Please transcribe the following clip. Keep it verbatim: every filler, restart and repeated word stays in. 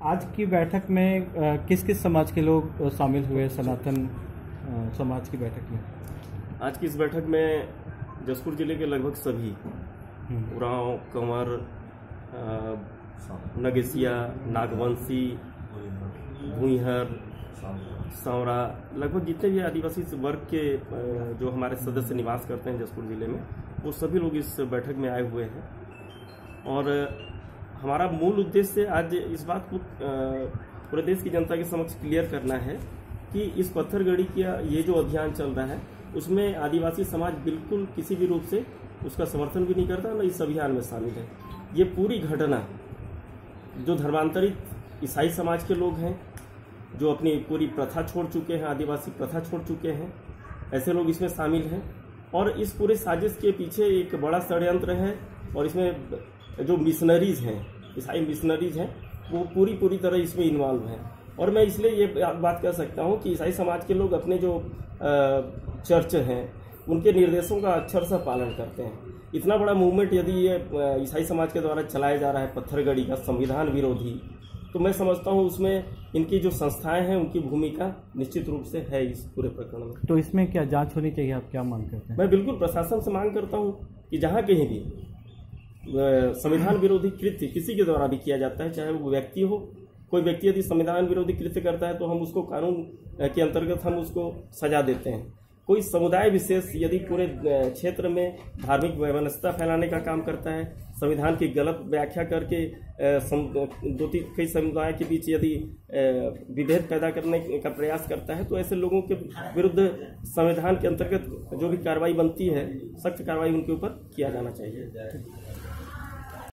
आज की बैठक में किस किस समाज के लोग शामिल हुए सनातन समाज की बैठक में? आज की इस बैठक में जसपुर जिले के लगभग सभी उरांव, कंवर, नगेसिया, नागवंशी, भूइहर, सांवरा, लगभग जितने भी आदिवासी वर्ग के जो हमारे सदस्य निवास करते हैं जसपुर जिले में, वो सभी लोग इस बैठक में आए हुए हैं। और हमारा मूल उद्देश्य आज इस बात को पूरे देश की जनता के समक्ष क्लियर करना है कि इस पत्थरगड़ी का ये जो अभियान चल रहा है उसमें आदिवासी समाज बिल्कुल किसी भी रूप से उसका समर्थन भी नहीं करता, न इस अभियान में शामिल है। ये पूरी घटना जो धर्मांतरित ईसाई समाज के लोग हैं, जो अपनी पूरी प्रथा छोड़ चुके हैं, आदिवासी प्रथा छोड़ चुके हैं, ऐसे लोग इसमें शामिल हैं। और इस पूरे साजिश के पीछे एक बड़ा षड्यंत्र है और इसमें जो मिशनरीज हैं, ईसाई मिशनरीज हैं, वो पूरी पूरी तरह इसमें इन्वॉल्व हैं। और मैं इसलिए ये बात कह सकता हूँ कि ईसाई समाज के लोग अपने जो चर्च हैं उनके निर्देशों का अक्षरशः पालन करते हैं। इतना बड़ा मूवमेंट यदि ये ईसाई समाज के द्वारा चलाया जा रहा है पत्थरगड़ी का, संविधान विरोधी, तो मैं समझता हूँ उसमें इनकी जो संस्थाएं हैं उनकी भूमिका निश्चित रूप से है इस पूरे प्रकरण में। तो इसमें क्या जांच होनी चाहिए, आप क्या मांग करते हैं? मैं बिल्कुल प्रशासन से मांग करता हूँ कि जहाँ कहीं भी संविधान विरोधी कृत्य किसी के द्वारा भी किया जाता है, चाहे वो व्यक्ति हो, कोई व्यक्ति यदि संविधान विरोधी कृत्य करता है तो हम उसको कानून के अंतर्गत हम उसको सजा देते हैं। कोई समुदाय विशेष यदि पूरे क्षेत्र में धार्मिक व्यवस्था फैलाने का काम करता है, संविधान की गलत व्याख्या करके दो तीन कई समुदाय के बीच यदि विभेद पैदा करने का प्रयास करता है, तो ऐसे लोगों के विरुद्ध संविधान के अंतर्गत जो भी कार्रवाई बनती है, सख्त कार्रवाई उनके ऊपर किया जाना चाहिए।